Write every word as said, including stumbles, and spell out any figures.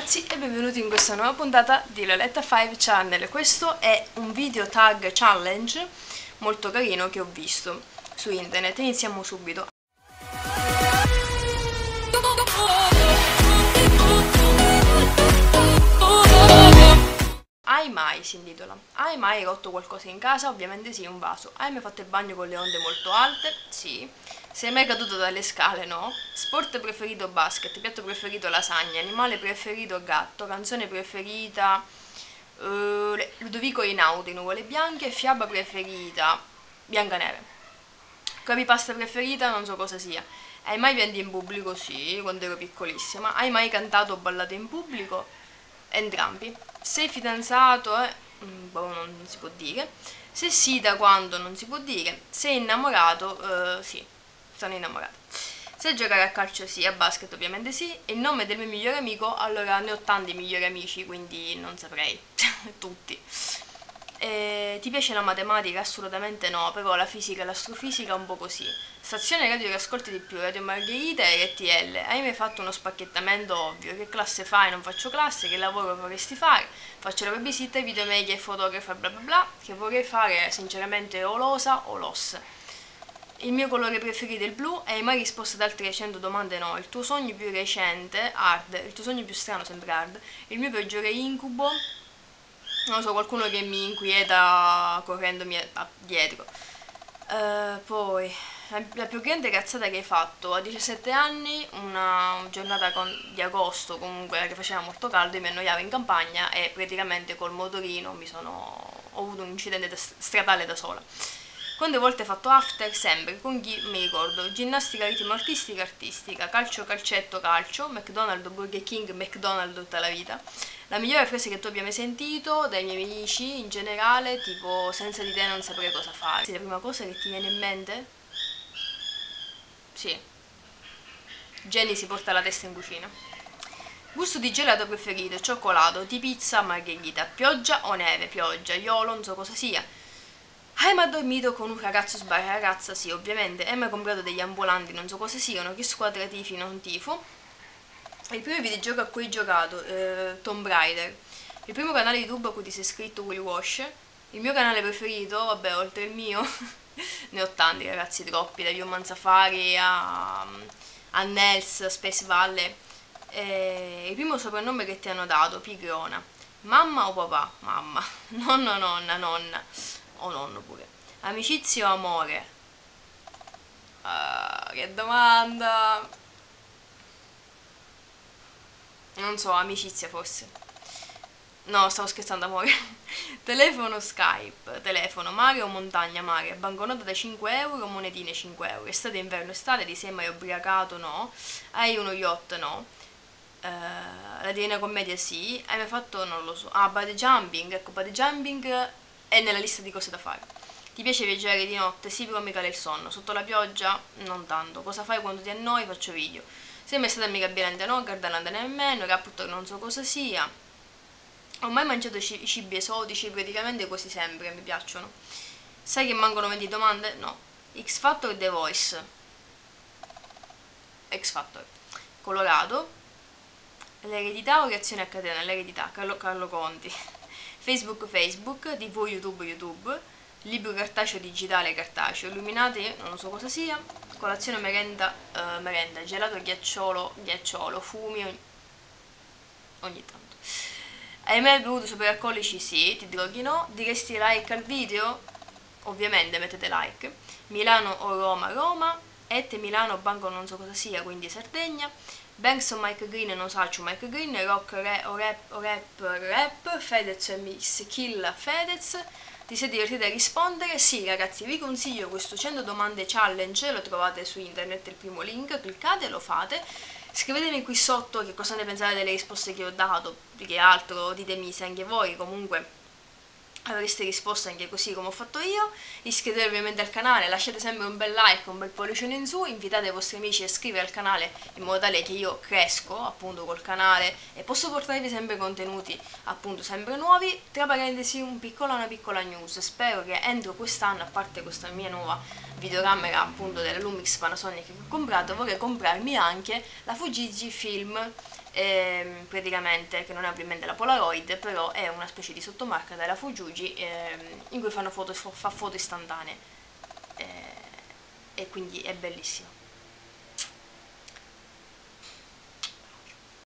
ragazzi e benvenuti in questa nuova puntata di Loletta cinque Channel. Questo è un video tag challenge molto carino che ho visto su internet. Iniziamo subito. Hai mai, si intitola, hai mai rotto qualcosa in casa? Ovviamente sì, un vaso. Hai mai fatto il bagno con le onde molto alte? Sì. Sei mai caduto dalle scale? No. Sport preferito basket, piatto preferito lasagna, animale preferito gatto, canzone preferita uh, Ludovico Einaudi, nuvole bianche, fiaba preferita Biancaneve. Creepypasta preferita non so cosa sia. Hai mai pianto in pubblico? Sì, quando ero piccolissima. Hai mai cantato o ballato in pubblico? Entrambi. Sei fidanzato? Eh? Mm, boh, non si può dire. Se sì, da quando? Non si può dire. Sei innamorato? Eh, sì, sono innamorato. Se giocare a calcio sì, a basket ovviamente sì. Il nome del mio migliore amico? Allora, ne ho tanti migliori amici, quindi non saprei. Tutti. Eh, ti piace la matematica? Assolutamente no, però la fisica e l'astrofisica un po' così. Stazione radio che ascolti di più, Radio Margherita e R T L. Hai mai fatto uno spacchettamento ovvio? Che classe fai? Non faccio classe, che lavoro vorresti fare? Faccio la babysitter, videomedia e fotografa bla bla bla. Che vorrei fare sinceramente o l'osa o l'os. Il mio colore preferito è il blu. Hai mai risposto ad altre cento domande? No. Il tuo sogno più recente? Hard. Il tuo sogno più strano? Sempre hard. Il mio peggiore incubo? Non lo so, qualcuno che mi inquieta correndomi a- dietro. Eh, poi, la, la più grande cazzata che hai fatto a diciassette anni, una giornata con- di agosto comunque che faceva molto caldo, io mi annoiavo in campagna e praticamente col motorino mi sono, ho avuto un incidente da- stradale da sola. Quante volte hai fatto after? Sempre. Con chi? Mi ricordo. Ginnastica, ritmo, artistica, artistica. Calcio, calcetto, calcio. McDonald's, Burger King, McDonald's tutta la vita. La migliore frase che tu abbia mai sentito dai miei amici in generale, tipo senza di te non saprei cosa fare. Sì, la prima cosa che ti viene in mente? Sì. Jenny si porta la testa in cucina. Gusto di gelato preferito, cioccolato, di pizza, margherita, pioggia o neve, pioggia, iolo, non so cosa sia. Hai mai dormito con un ragazzo sbarra ragazza? Sì, ovviamente. Hai mai comprato degli ambulanti, non so cosa siano, che squadra tifi, non tifo. Il primo videogioco a cui hai giocato, eh, Tomb Raider. Il primo canale YouTube a cui ti sei iscritto, Will Wash. Il mio canale preferito, vabbè, oltre il mio, ne ho tanti ragazzi, troppi, da Human Safari a, a Nels, Space Valley. E il primo soprannome che ti hanno dato, Pigrona. Mamma o papà? Mamma. Nonno, nonna, nonna. O nonno pure. Amicizia o amore? Ah, che domanda. Non so, amicizia forse. No, stavo scherzando, amore. Telefono Skype, telefono mare o montagna mare, banconota da cinque euro, monetine cinque euro, estate inverno estate, ti sei mai ubriacato? No. Hai uno yacht? No. Eh, la Divina Commedia sì. Hai mai fatto? Non lo so. Ah, bungee jumping, ecco, bungee jumping è nella lista di cose da fare. Ti piace viaggiare di notte? Sì, però mi cala il sonno. Sotto la pioggia? Non tanto. Cosa fai quando ti annoi? Faccio video. Sei mai stata amica Bielante? No, Gardaland nemmeno, Caput non so cosa sia. Ho mai mangiato ci- cibi esotici? Praticamente quasi sempre, mi piacciono. Sai che mancano venti domande? No. X Factor e The Voice. X Factor. Colorado. L'eredità o reazione a catena? L'eredità, Carlo, Carlo Conti. Facebook, Facebook, T V, YouTube, YouTube. Libro cartaceo, digitale, cartaceo. Illuminati, non lo so cosa sia. Colazione, merenda, eh, merenda. Gelato, ghiacciolo, ghiacciolo. Fumi, ogni, ogni tanto. Hai mai bevuto superalcolici? Sì, ti droghi no. Diresti like al video? Ovviamente mettete like. Milano o Roma? Roma. Et Milano, Banco non so cosa sia, quindi Sardegna. Banks o Mike Green, non so, Mike Green. Rock re, o rap, o rap, rap. Fedez e Miss Kill Fedez. Ti sei divertito a rispondere? Sì ragazzi, vi consiglio questo cento domande challenge, lo trovate su internet, il primo link, cliccate, lo fate. Scrivetemi qui sotto che cosa ne pensate delle risposte che ho dato, più che altro ditemi se anche voi comunque avreste risposto anche così come ho fatto io. Iscrivetevi ovviamente al canale, lasciate sempre un bel like, un bel pollicione in su, invitate i vostri amici a iscrivervi al canale in modo tale che io cresco appunto col canale e posso portarvi sempre contenuti appunto sempre nuovi. Tra parentesi un piccolo, una piccola news, spero che entro quest'anno, a parte questa mia nuova videocamera appunto della Lumix Panasonic che ho comprato, vorrei comprarmi anche la Fujifilm ehm, praticamente, che non è ovviamente la Polaroid, però è una specie di sottomarca della Fuji, ehm, in cui fanno foto, fa foto istantanee, eh, e quindi è bellissimo.